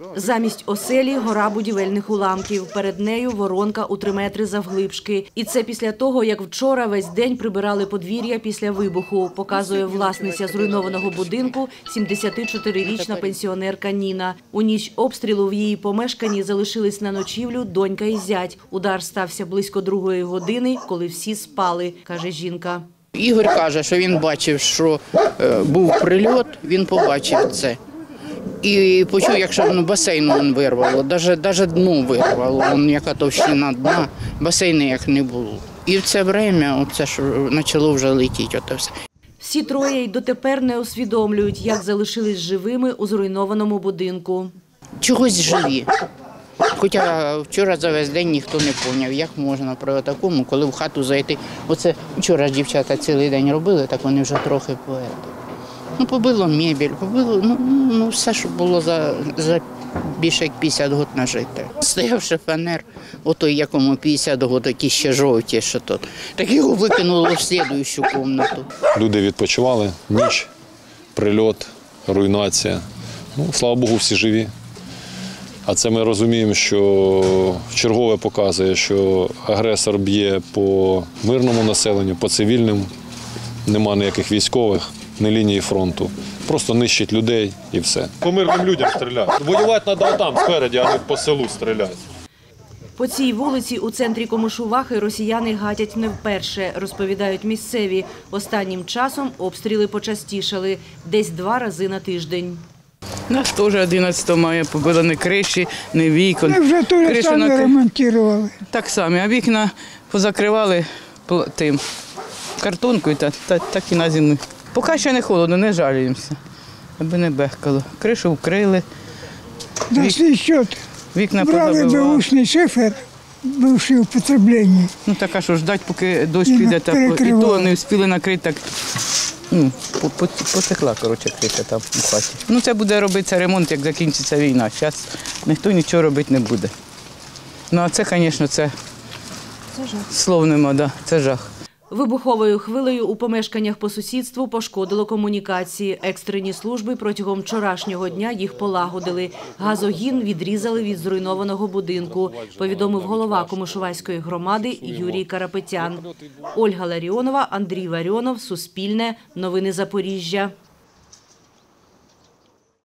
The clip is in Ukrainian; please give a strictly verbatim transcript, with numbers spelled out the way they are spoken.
Замість оселі – гора будівельних уламків. Перед нею воронка у три метри завглибшки. І це після того, як вчора весь день прибирали подвір'я після вибуху, показує власниця зруйнованого будинку сімдесятичотирирічна пенсіонерка Ніна. У ніч обстрілу в її помешканні залишились на ночівлю донька і зять. Удар стався близько другої години, коли всі спали, каже жінка. Ігор каже, що він бачив, що був прильот, він побачив це. І почув, якщо воно басейн вирвало, навіть дно вирвало, яка товщина дна, басейну як не було. І в це время оце ж почало вже летіти. Оце все. Всі троє й дотепер не усвідомлюють, як залишились живими у зруйнованому будинку. Чогось живі. Хоча вчора за весь день ніхто не зрозумів, як можна при такому, коли в хату зайти. Оце вчора ж дівчата цілий день робили, так вони вже трохи поети. Ну, побило мебель, побило, ну, ну все, що було за, за більше як п'ятдесят років нажити. Стояв шифонер, отой, якому п'ятдесят років, такі ще жовті, що тут. Так його викинуло в слідуючу кімнату. Люди відпочивали, ніч, прильот, руйнація. Ну, слава Богу, всі живі. А це ми розуміємо, що чергове показує, що агресор б'є по мирному населенню, по цивільним, нема ніяких військових, ні лінії фронту. Просто нищить людей і все. По мирним людям стріляють. Воювати треба там, спереді, а не по селу стріляти. По цій вулиці у центрі Комишувахи росіяни гатять не вперше, розповідають місцеві. Останнім часом обстріли почастішали – десь два рази на тиждень. Нас теж одинадцятого мая побило ні криші, ні вікон. Ми вже те ж саме ремонтували. Так само, а вікна позакривали тим картонкою, та, та, так і на зиму. Поки ще не холодно, не жаліємося, аби не бехкало. Кришу вкрили, За свій счет вікна брали позабивали. беушний шифер, бувший у потребленні. Ну так а що, ждать, поки дощ піде, та, і то не встигли накрити, так ну, потекла, коротше, криша там у хаті. Ну це буде робитися ремонт, як закінчиться війна. Зараз ніхто нічого робити не буде. Ну а це, звісно, це, це жах. Слов нема, да, це жах. Вибуховою хвилею у помешканнях по сусідству пошкодило комунікації. Екстрені служби протягом вчорашнього дня їх полагодили. Газогін відрізали від зруйнованого будинку, повідомив голова Комишувацької громади Юрій Карапетян. Ольга Ларіонова, Андрій Варіонов, Суспільне, Новини Запоріжжя.